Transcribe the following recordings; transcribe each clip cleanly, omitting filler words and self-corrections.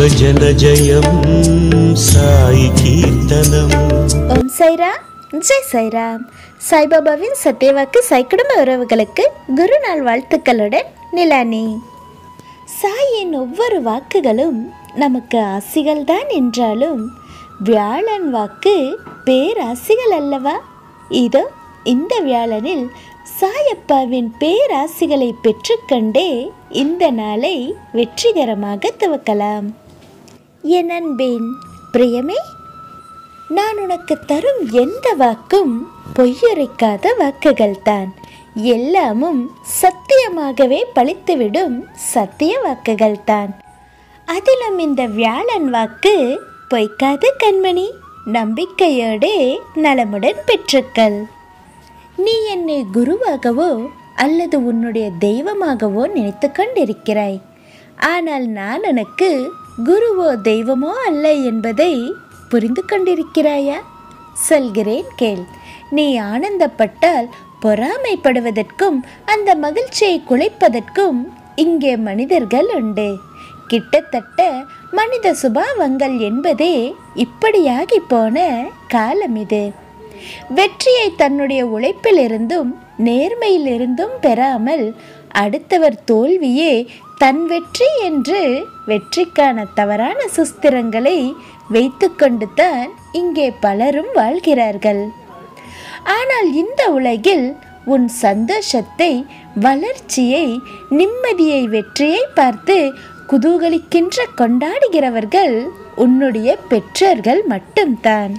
ஜன ஜெயம் சாய் கீர்த்தனம். ஓம் சாய்ராம், ஜெய் சாய்ராம். சாய்பாபாவின் சத்யவாக்கு சாய் குடும்ப உறவுகளுக்கு குருநாள் வாழ்த்துக்களுடன் நிலானி. சாயின் ஒவ்வொரு வாக்குகளும் நமக்கு ஆசிகள் தான் என்றாலும் வியாழன் வாக்கு பேராசிகள் அல்லவா? இதோ இந்த வியாழனில் சாயப்பாவின் பேராசிகளை பெற்றுக்கொண்டே இந்த நாளை வெற்றிகரமாக துவக்கலாம். என் அன்பேன் பிரியமே, நான் உனக்கு தரும் எந்த வாக்கும் பொய்யுரைக்காத வாக்குகள் தான். எல்லாமும் சத்தியமாகவே பலித்துவிடும் சத்திய வாக்குகள் தான். அதிலும் இந்த வியாழன் வாக்கு பொய்க்காத கண்மணி. நம்பிக்கையோடு நலமுடன் பெற்றுக்கள். நீ என்னை குருவாகவோ அல்லது உன்னுடைய தெய்வமாகவோ நினைத்து கொண்டிருக்கிறாய். ஆனால் நான் உனக்கு குருவோ தெய்வமோ அல்ல என்பதை புரிந்து கொண்டிருக்கிறாயா? சொல்கிறேன் கேள். நீ ஆனந்தப்பட்டால் பொறாமைப்படுவதற்கும் அந்த மகிழ்ச்சியை குலைப்பதற்கும் இங்கே மனிதர்கள் உண்டு. கிட்டத்தட்ட மனித சுபாவங்கள் என்பதே இப்படியாகி போன காலம் இது. வெற்றியை தன்னுடைய உழைப்பிலிருந்தும் நேர்மையிலிருந்தும் பெறாமல் அடுத்தவர் தோல்வியே தன் வெற்றி என்று வெற்றிக்கான தவறான சுஸ்திரங்களை வைத்து கொண்டு தான் இங்கே பலரும் வாழ்கிறார்கள். ஆனால் இந்த உலகில் உன் சந்தோஷத்தை, வளர்ச்சியை, நிம்மதியை, வெற்றியை பார்த்து குதூகலிக்கின்ற கொண்டாடுகிறவர்கள் உன்னுடைய பெற்றோர்கள் மட்டும்தான்.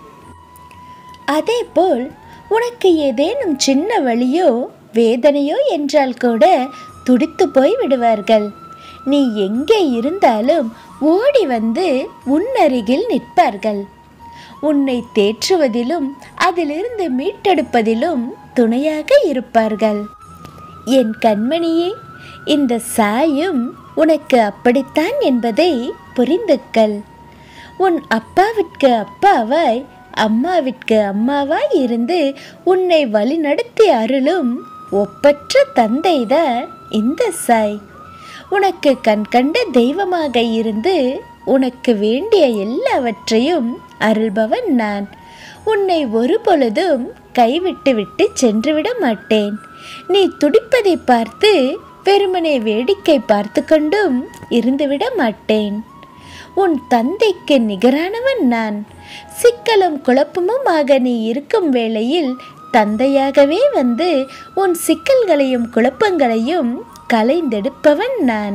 அதேபோல் உனக்கு ஏதேனும் சின்ன வலியோ வேதனையோ என்றால் கூட துடித்து போய் விடுவார்கள். நீ எங்கே இருந்தாலும் ஓடி வந்து உன் அருகில் நிற்பார்கள். உன்னை தேற்றுவதிலும் அதிலிருந்து மீட்டெடுப்பதிலும் துணையாக இருப்பார்கள். என் கண்மணியே, இந்த சாயும் உனக்கு அப்படித்தான் என்பதை புரிந்துக்கள். உன் அப்பாவிற்கு அப்பாவாய், அம்மாவிற்கு அம்மாவாய் இருந்து உன்னை வழிநடத்தி அருளும் ஒப்பற்ற தந்தைதான் இந்த சாய். உனக்கு கண்கண்ட தெய்வமாக இருந்து உனக்கு வேண்டிய எல்லாவற்றையும் அருள்பவன் நான். உன்னை ஒரு பொழுதும் கைவிட்டு விட்டு சென்றுவிட மாட்டேன். நீ துடிப்பதை பார்த்து வெறுமனே வேடிக்கை பார்த்து கொண்டும் இருந்துவிட மாட்டேன். உன் தந்தைக்கு நிகரானவன் நான். சிக்கலும் குழப்பமுமாக நீ இருக்கும் வேளையில் தந்தையாகவே வந்து உன் சிக்கல்களையும் குழப்பங்களையும் களைந்தெடுப்பவன் நான்.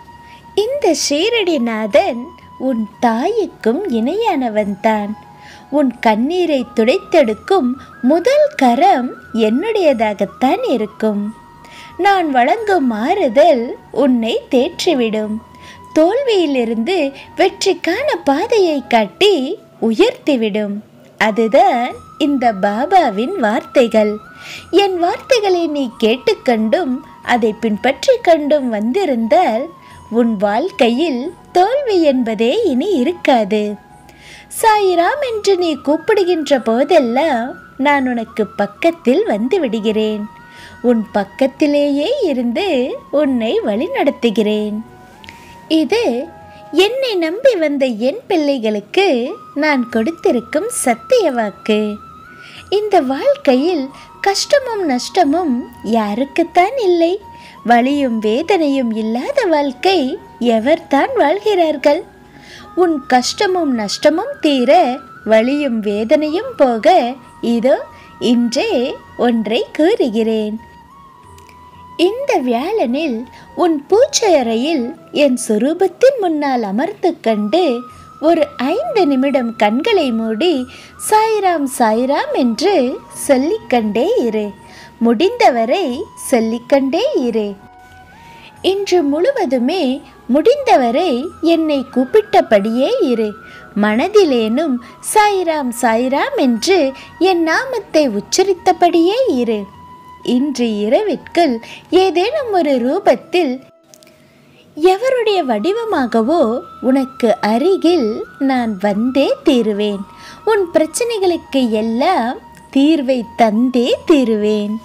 இந்த ஷீரடிநாதன் உன் தாய்க்கும் இணையானவன் தான். உன் கண்ணீரை துடைத்தெடுக்கும் முதல் கரம் என்னுடையதாகத்தான் இருக்கும். நான் வழங்கும் மாறுதல் உன்னை தேற்றிவிடும். தோல்வியிலிருந்து வெற்றிக்கான பாதையை காட்டி உயர்த்திவிடும். அதுதான் இந்த பாபாவின் வார்த்தைகள். என் வார்த்தைகளை நீ கேட்டுக்கொண்டும் அதை பின்பற்றி கொண்டும் வந்திருந்தால் உன் வாழ்க்கையில் தோல்வி என்பதே இனி இருக்காது. சாயிராம் என்று நீ கூப்பிடுகின்ற போதெல்லாம் நான் உனக்கு பக்கத்தில் வந்து விடுகிறேன். உன் பக்கத்திலேயே இருந்து உன்னை வழி நடத்துகிறேன். இது என்னை நம்பி வந்த என் பிள்ளைகளுக்கு நான் கொடுத்திருக்கும் சத்திய வாக்கு. இந்த வாழ்க்கையில் கஷ்டமும் நஷ்டமும் யாருக்குத்தான் இல்லை? வலியும் வேதனையும் இல்லாத வாழ்க்கை எவர்தான் வாழ்கிறார்கள்? உன் கஷ்டமும் நஷ்டமும் தீர, வலியும் வேதனையும் போக இதோ இன்றே ஒன்றை கூறுகிறேன். இந்த வியாழனில் உன் பூஜை அறையில் என் சொரூபத்தின் முன்னால் அமர்ந்து கண்டு ஒரு 5 நிமிடம் கண்களை மூடி சாய்ராம் சாய்ராம் என்று சொல்லிக்கொண்டே இரு. முடிந்தவரை சொல்லிக்கொண்டே இரு. இன்று முழுவதுமே முடிந்தவரை என்னை கூப்பிட்டபடியே இரு. மனதிலேனும் சாய்ராம் சாய்ராம் என்று என் நாமத்தை உச்சரித்தபடியே இரு. இன்று இரவிற்குள் ஏதேனும் ஒரு ரூபத்தில் எவருடைய வடிவமாகவோ உனக்கு அருகில் நான் வந்தே தீருவேன். உன் பிரச்சனைகளுக்கு எல்லாம் தீர்வை தந்தே தீருவேன்.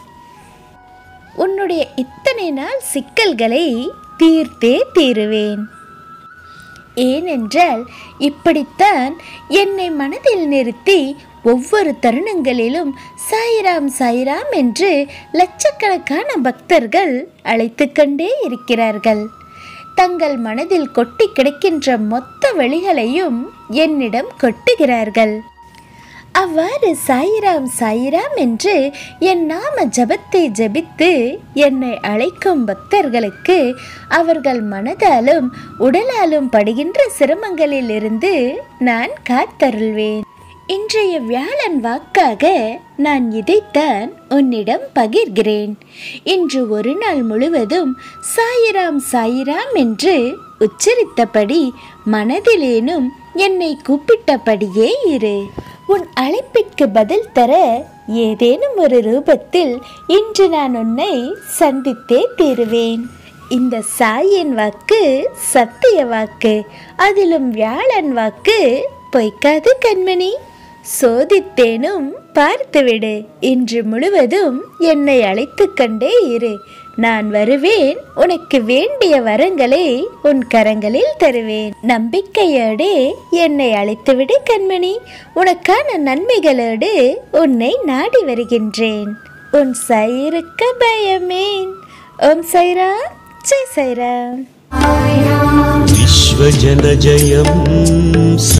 உன்னுடைய இத்தனை நாள் சிக்கல்களை தீர்த்தே தீருவேன். ஏனென்றால் இப்படித்தான் என்னை மனதில் நிறுத்தி ஒவ்வொரு தருணங்களிலும் சாய்ராம் சாய்ராம் என்று லட்சக்கணக்கான பக்தர்கள் அழைத்து கொண்டே இருக்கிறார்கள். தங்கள் மனதில் கொட்டி கிடக்கின்ற மொத்த வழிகளையும் என்னிடம் கொட்டுகிறார்கள். அவ்வாறு சாய்ராம் சாய்ராம் என்று என் நாம ஜபத்தை ஜபித்து என்னை அழைக்கும் பக்தர்களுக்கு அவர்கள் மனதாலும் உடலாலும் படுகின்ற சிரமங்களில் இருந்து நான் காத்தருள்வேன். இன்றைய வியாழன் வாக்காக நான் இதைத்தான் உன்னிடம் பகிர்கிறேன். இன்று ஒரு நாள் முழுவதும் சாய்ராம் சாய்ராம் என்று உச்சரித்தபடி மனதிலேனும் என்னை கூப்பிட்டபடியே இரு. உன் அழைப்பிற்கு பதில் தர ஏதேனும் ஒரு ரூபத்தில் இன்று நான் உன்னை சந்தித்தே தீருவேன். இந்த சாயின் வாக்கு சத்திய வாக்கு, அதிலும் வியாழன் வாக்கு பொய்க்காது கண்மணி. சோதித்தேனும் பார்த்துவிடு. இன்று முழுவதும் என்னை அழைத்து கொண்டே இரு. நான் வருவேன். உனக்கு வேண்டிய வரங்களை உன் கரங்களில் தருவேன். நம்பிக்கையோடு என்னை அழைத்துவிடு கண்மணி. உனக்கான நன்மைகளோடு உன்னை நாடி வருகின்றேன். உன் சாயிருக்க பயமேன். ஓம் சாய்ராம், ஜெய் சாய்ராம். விஸ்வஜன ஜெயம்.